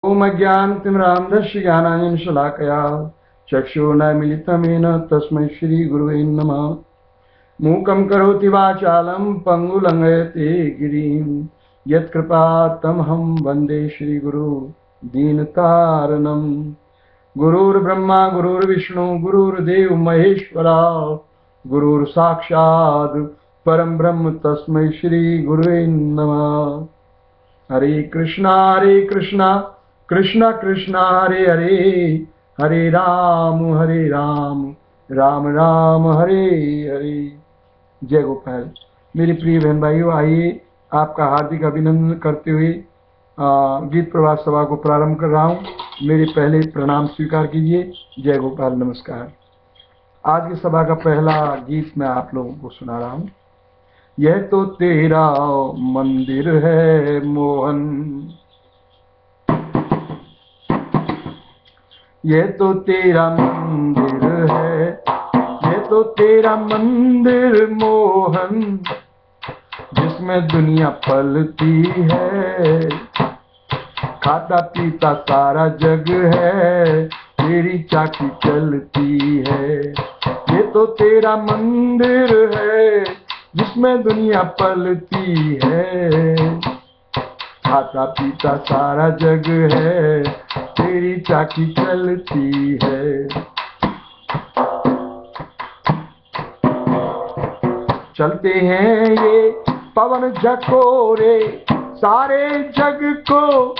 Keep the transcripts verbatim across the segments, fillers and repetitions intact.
ओम अज्ञानतिमिरान्धस्य ज्ञानाञ्जन शलाकया चक्षुर्नमिलितं येन तस्मै श्रीगुरुवे नमः। मूकं करोति वाचालं पङ्गुलङ्घयते गिरिं यत्कृपातमहं वन्दे श्रीगुरु दीनतारणं। गुरुर्ब्रह्मा गुरुर्विष्णु गुरुर्देव महेश्वरा गुरुर्साक्षात् परं ब्रह्म तस्मै श्रीगुरुवे नमः। हरे कृष्णा हरे कृष्णा कृष्णा कृष्णा हरे हरे, हरे राम हरे राम राम राम हरे हरे। जय गोपाल। मेरे प्रिय बहन भाइयों, आइए आपका हार्दिक अभिनंदन करते हुए आ, गीत प्रवास सभा को प्रारंभ कर रहा हूँ। मेरे पहले प्रणाम स्वीकार कीजिए। जय गोपाल, नमस्कार। आज की सभा का पहला गीत मैं आप लोगों को सुना रहा हूँ। यह तो तेरा मंदिर है मोहन, यह तो तेरा मंदिर है, यह तो तेरा मंदिर मोहन, जिसमें दुनिया पलती है। खाता पीता सारा जग है, तेरी चाकी चलती है। ये तो तेरा मंदिर है, जिसमें दुनिया पलती है। खाता पीता सारा जग है, तेरी चाकी चलती है। चलते हैं ये पवन झकोरे सारे जग को,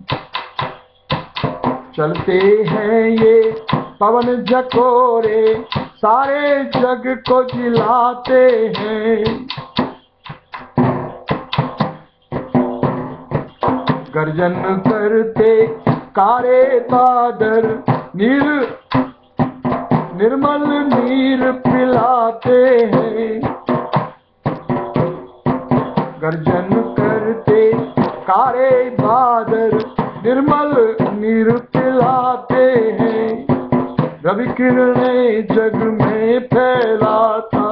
चलते हैं ये पवन झकोरे सारे जग को जिलाते हैं। गर्जन करते कारे बादल नीर निर्मल नीर पिलाते हैं। गर्जन करते कारे बादल निर्मल नीर पिलाते हैं। रवि किरणें जग में फैलाता,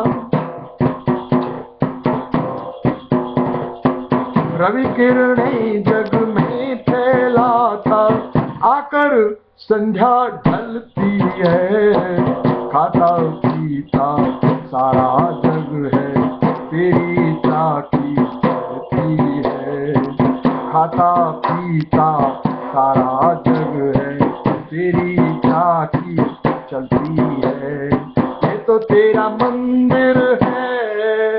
रवि किरणें जग में फैलाता, आकर संध्या ढलती है। खाता पीता सारा जग है, तेरी चाकी चलती है। खाता पीता सारा जग है, तेरी चाकी चलती है। ये तो तेरा मंदिर है,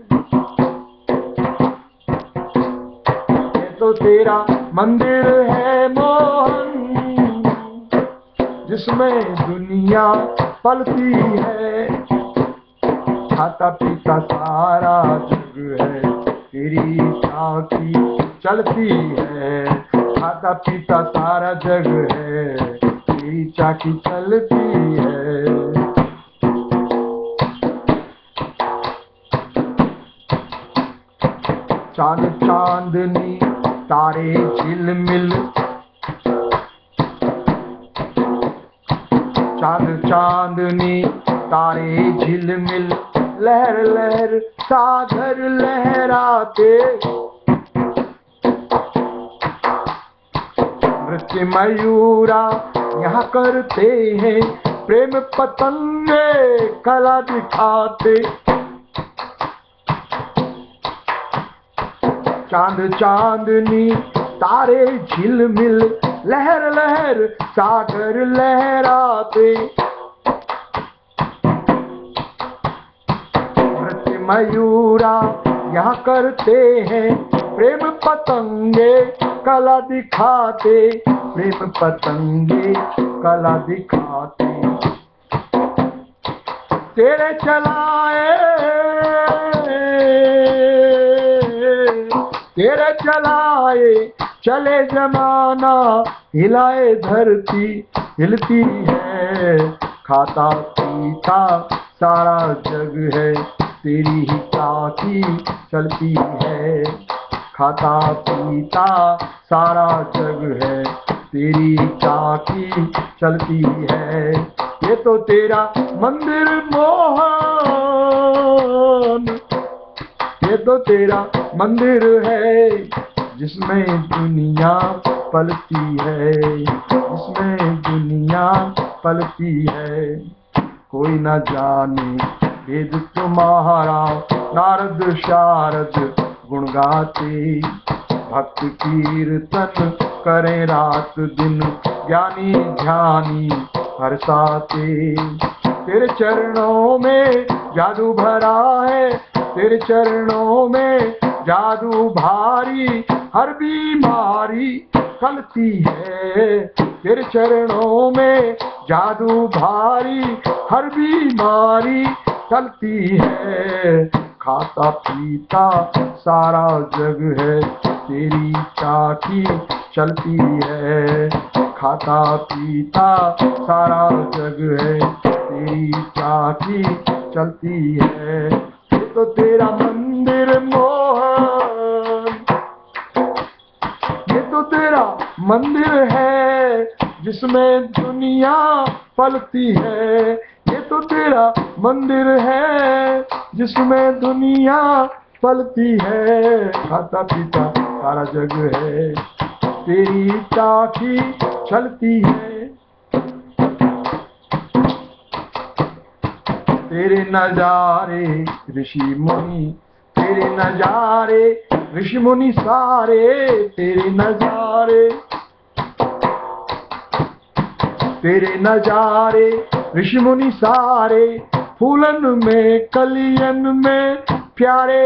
ये तो तेरा मंदिर है मोहन, जिसमें दुनिया पलती है। खाता पीता सारा जग है, तेरी चाकी चलती है। खाता पीता सारा जग है, तेरी चाकी चलती है। चांद चांदनी तारे झिलमिल, चांद चांदनी तारे झिलमिल, लहर लहर सागर लहराते। नृत्य मयूरा यहाँ करते हैं, प्रेम पतंगे कला दिखाते। चांद चांदनी तारे झिलमिल, लहर लहर सागर लहराते। नृत्य मयूरा यहाँ करते हैं, प्रेम पतंगे कला दिखाते। प्रेम पतंगे कला दिखाते। तेरे चलाए तेरे चलाए चले जमाना, हिलाए धरती हिलती है। खाता पीता सारा जग है, तेरी ही चाकी चलती है। खाता पीता सारा जग है, तेरी चाकी चलती है। ये तो तेरा मंदिर मोहन, ये तो तेरा मंदिर है, जिसमें दुनिया पलती है, जिसमें दुनिया पलती है। कोई न जाने भेद तुम्हारा, नारद शारद गुण गाते, भक्त कीर्तन करें रात दिन, ज्ञानी ध्यानी हर्षाते। तेरे चरणों में जादू भरा है, तेरे चरणों में जादू भारी, हर बीमारी कलती है। तेरे चरणों में जादू भारी, हर बीमारी चलती है। खाता पीता सारा जग है, तेरी चाकी चलती है। खाता पीता सारा जग है, तेरी चाकी चलती है। ये तो तेरा मंदिर मोहन, ये तो तेरा मंदिर है, जिसमें दुनिया पलती है। ये तो तेरा मंदिर है, जिसमें दुनिया पलती है। खाता पीता सारा जग है, तेरी चाकी चलती है। तेरे नजारे ऋषि मुनि, तेरे नजारे ऋषि मुनि सारे, तेरे नजारे, तेरे नजारे ऋषि मुनि सारे, फूलन में कलियन में प्यारे।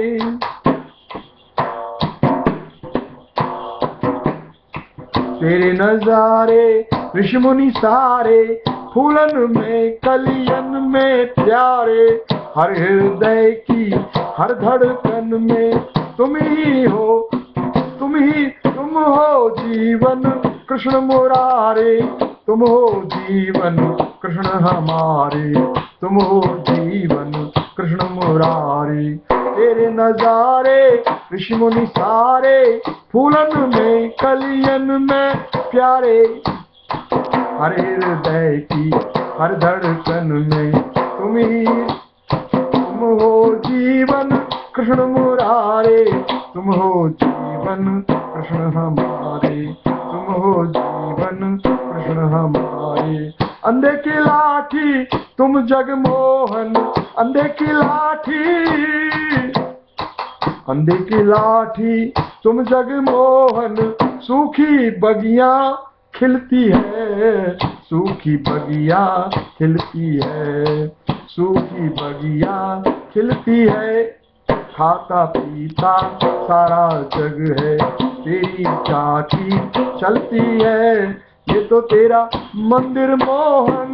तेरे नजारे ऋषि मुनि सारे, फूलन में कलियन में प्यारे। हर हृदय की हर धड़कन में तुम ही हो, तुम ही तुम हो जीवन कृष्ण मुरारे। तुम हो जीवन कृष्ण हमारे, तुम हो जीवन कृष्ण मुरारे। तेरे नजारे ऋषि मुनि सारे, फूलन में कलियन में प्यारे। हर हृदय की हर धड़कन में तुम ही, तुम हो जीवन कृष्ण मुरारे। तुम हो जीवन कृष्ण हमारे, तुम हो जीवन कृष्ण हमारे। अंधे की लाठी तुम जगमोहन, अंधे की लाठी, अंधे की लाठी तुम जगमोहन। सूखी बगिया खिलती है, सूखी बगिया खिलती है, सूखी बगिया खिलती है। खाता पीता सारा जग है, तेरी चाकी चलती है। ये तो तेरा मंदिर मोहन,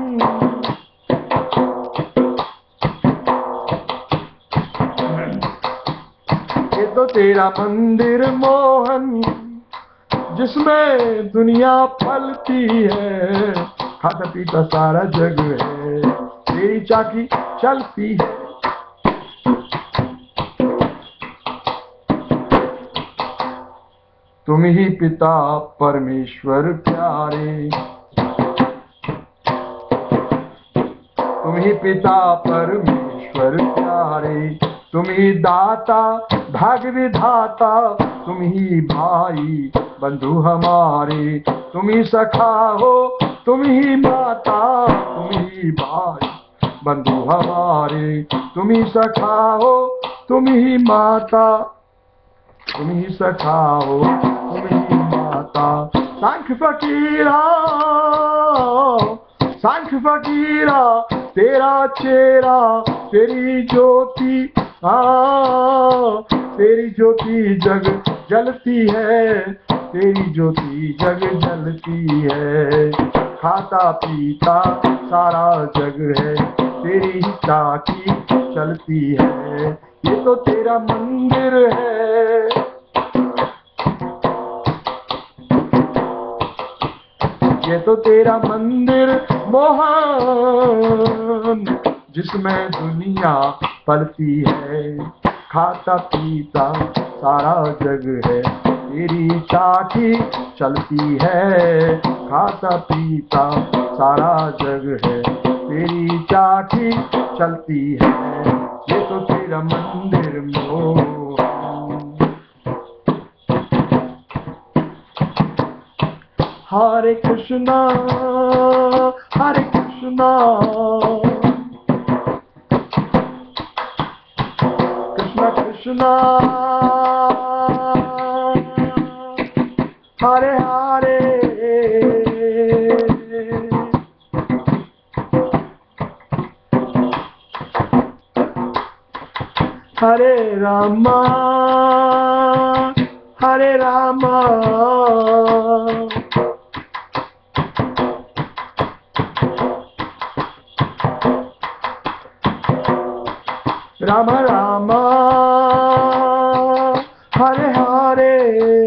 ये तो तेरा मंदिर मोहन, जिसमें दुनिया पलती है। खाता पीता सारा जग है, तेरी चाकी चलती है। तुम ही पिता परमेश्वर प्यारे, तुम ही पिता परमेश्वर प्यारे। तुम ही दाता भाग्य विधाता, तुम ही भाई बंधु हमारे। तुम ही सखा हो, तुम ही माता, तुम ही भाई बंधु हमारे। तुम ही सखा हो, तुम ही माता, तुम ही सखा हो, तुम ही माता। सांख फकीरा, सांख फकीरा, तेरा चेहरा, तेरी ज्योति, हाँ तेरी ज्योति जग जलती है, तेरी ज्योति जग जलती है। खाता पीता सारा जग है, तेरी चाकी चलती है। ये तो तेरा मंदिर है, ये तो तेरा मंदिर मोहन, जिसमें दुनिया पलती है। खाता पीता सारा जग है, तेरी चाकी चलती है। खाता पीता सारा जग है, तेरी चाकी चलती है। ये तो तेरा मंदिर Mohan, Hare Krishna, Hare Krishna, Krishna Krishna, Hare Hare, Hare Rama, Hare Rama, Rama Rama, Hare Hare,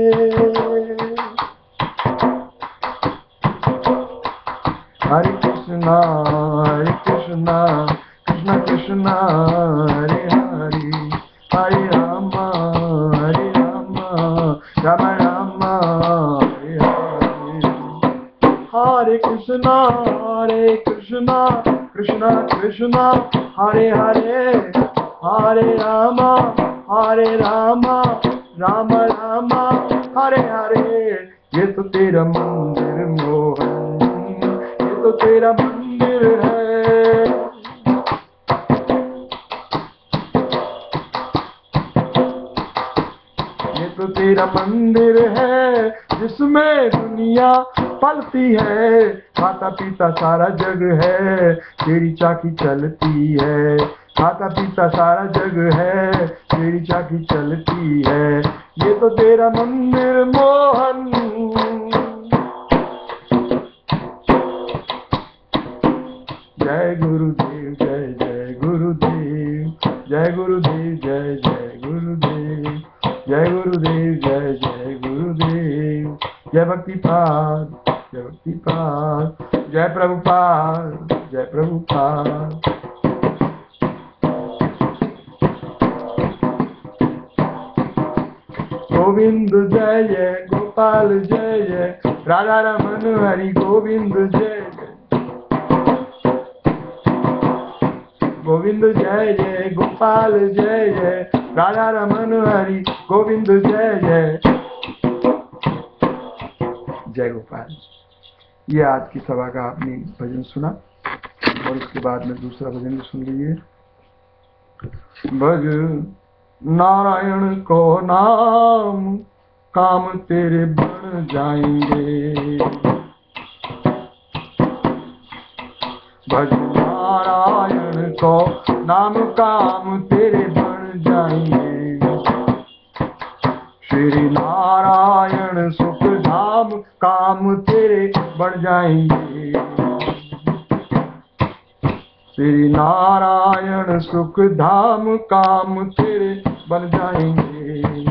Hare Krishna, Hare Krishna, Krishna Krishna, Hare Hare, Hare Rama, Hare Rama, Rama Rama, Hare Hare, Hare Krishna, Hare Krishna, Krishna Krishna, Hare Hare, Hare Rama, Hare Rama, Rama Rama, Hare Hare. ये तो तेरा मंदिर मोहन, ये तो तेरा मंदिर है, ये तो तेरा मंदिर है जिसमें दुनिया पलती है, खाता पीता सारा जग है, तेरी चाकी चलती है, खाता पीता सारा जग है, तेरी चाकी चलती है, ये तो तेरा मंदिर मोहन। जय गुरुदेव, जय जय गुरुदेव, जय गुरुदेव, जय जय गुरुदेव, जय गुरुदेव, जय जय गुरुदेव, जय भक्ति पाद, जय भक्ति पाद, जय प्रभुपाद, जय प्रभुपाद। गोविंद जय जय, गोपाल जय जय, राधा रमन हरि गोविंद जय जय, गोविंद जय जय, गोपाल जय जय, राधा रमन हरि गोविंद जय जय, जय गोपाल। ये आज की सभा का आपने भजन सुना और उसके बाद में दूसरा भजन भी सुन लीजिए। भज नारायण को नाम, काम तेरे बन जाएंगे, भज नारायण को नाम, काम तेरे बन जाएंगे, श्री नारायण सुख धाम, काम तेरे बढ़ जाएंगे, श्री नारायण सुख धाम, काम तेरे बन जाएंगे,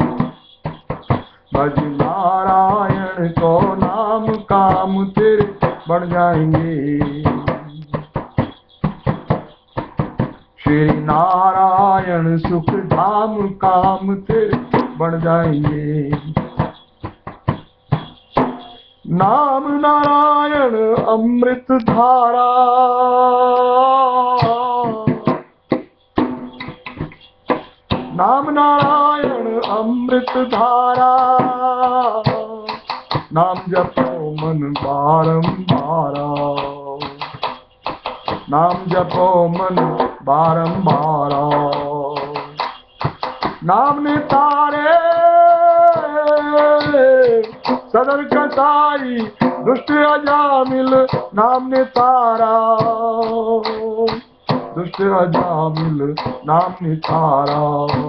भज नारायण को नाम, काम तेरे बढ़ जाएंगे, श्री नारायण सुख धाम, काम तेरे बढ़ जाएंगे, नाम नारायण अमृत धारा, नाम नारायण अमृत धारा, नाम जपो मन बारंबारा, नाम जपो मन बारंबारा, नाम ने तारे सदर कसाई, दुष्ट अजामिल नाम ने तारा, दुष्ट अजामिल नाम ने तारा,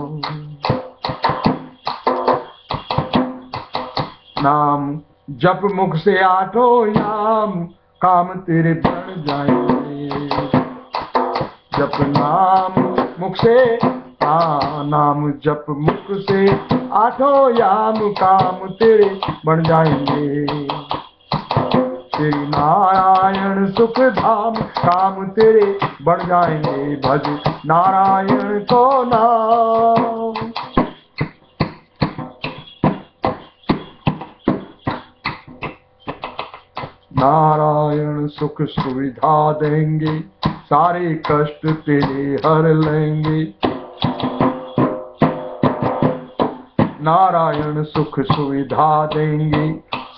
नाम जप मुख से आठों याम, काम तेरे बढ़ जाएंगे, जप नाम मुख से, हाँ नाम जप मुख से आठों याम, काम तेरे बढ़ जाएंगे, श्री नारायण सुख धाम, काम तेरे बढ़ जाएंगे, भज नारायण को नाम। नारायण सुख सुविधा देंगे, सारे कष्ट तेरे हर लेंगे, नारायण सुख सुविधा देंगे,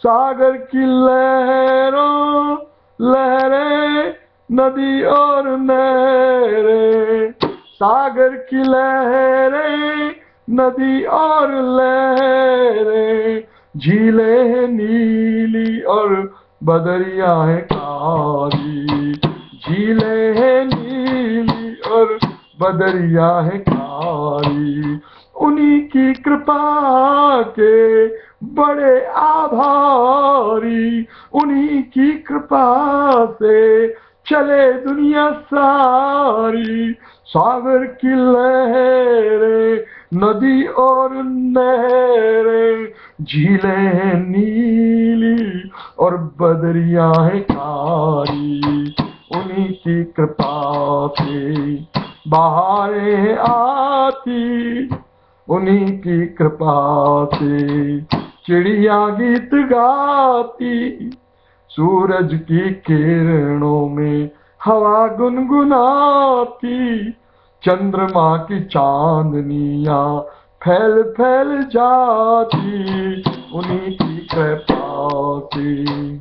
सागर की लहरों लहरें, नदी और नहरें, सागर की लहरें, नदी और लहरें, झीलें हैं नीली और बदरिया है कारी, झीलें हैं नीली और बदरिया है कारी। उन्हीं की कृपा के बड़े आभारी, उन्हीं की कृपा से चले दुनिया सारी। सागर की लहरें, नदी और नहरें, झीलें हैं नीली और बदरिया है कारी, उन्हीं की कृपा से बहारें आती, उन्हीं की कृपा से चिड़िया गीत गाती, सूरज की किरणों में हवा गुनगुनाती, चंद्रमा की चांदनियां फैल फैल जाती, उन्हीं की कृपा से।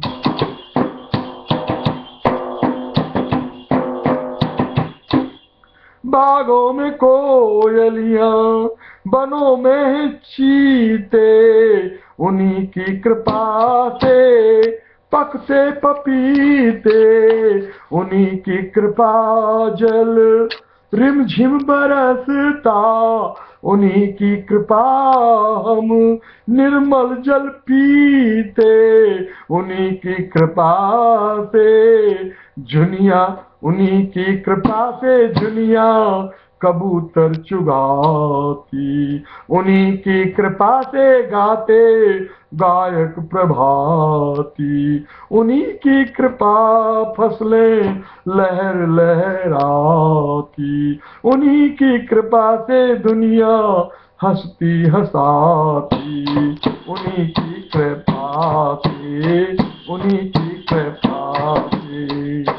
बागों में कोयलियां, बनों में चीते, उन्हीं की कृपा से पकते पपीते, उन्हीं की कृपा जल रिमझिम बरसता, उन्हीं की कृपा हम निर्मल जल पीते, उन्हीं की कृपा से दुनिया, उन्हीं की कृपा से दुनिया कबूतर चुगाती, उन्हीं की कृपा से गाते गायक प्रभाती, उन्हीं की कृपा फसलें लहर लहराती, उन्हीं की कृपा से दुनिया हंसती हंसाती, उन्हीं की कृपा से, उन्हीं की कृपा से।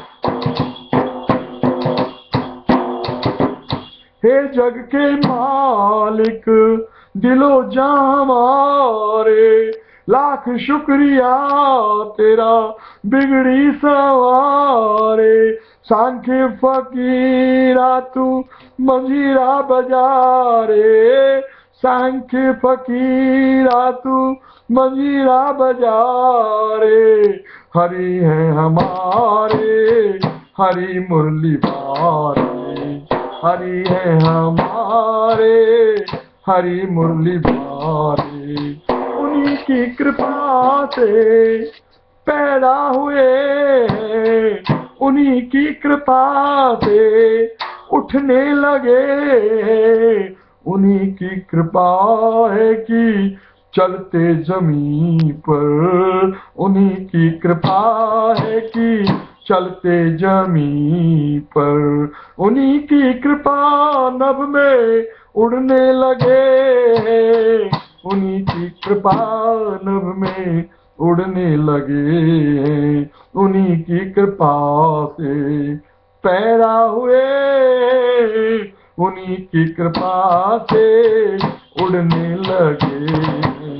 हे जग के मालिक दिलो जान हमारे, लाख शुक्रिया तेरा बिगड़ी सवारे। सांख्य फकीरा तू मंजीरा बजा रे, सांख्य फकीरा तू मंजीरा बजा रे। हरि है हमारे हरि मुरली बारे, हरि है हमारे हरि मुरली बारे। उन्हीं की कृपा से पैदा हुए, उन्हीं की कृपा से उठने लगे, उन्हीं की कृपा है कि चलते जमीन पर, उन्हीं की कृपा है कि चलते जमीन पर, उन्हीं की कृपा नभ में उड़ने लगे, उन्हीं की कृपा नभ में उड़ने लगे, उन्हीं की कृपा से पैदा हुए, उन्हीं की कृपा से उड़ने लगे।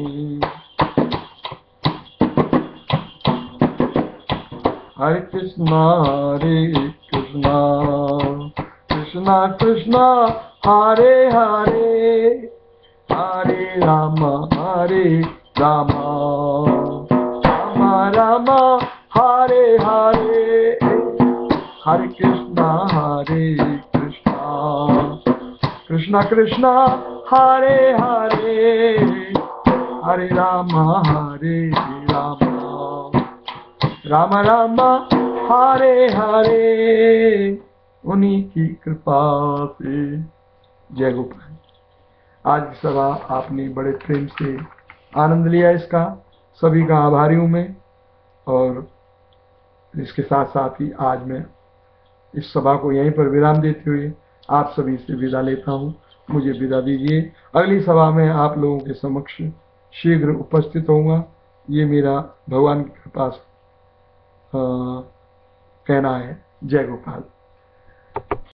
हरे कृष्णा हरे कृष्णा कृष्णा कृष्णा हरे हरे, हरे राम हरे राम, राम राम हरे हरे। हरे कृष्णा हरे कृष्णा कृष्णा कृष्णा हरे हरे, हरे राम हरे राम, राम राम हरे हरे। उन्हीं की कृपा से। जय गोपाल। आज सभा आपने बड़े प्रेम से आनंद लिया इसका, सभी का आभारी हूं मैं। और इसके साथ साथ ही आज मैं इस सभा को यहीं पर विराम देते हुए आप सभी से विदा लेता हूं। मुझे विदा दीजिए। अगली सभा में आप लोगों के समक्ष शीघ्र उपस्थित होऊंगा। ये मेरा भगवान की कृपा से कहना है। जय गोपाल।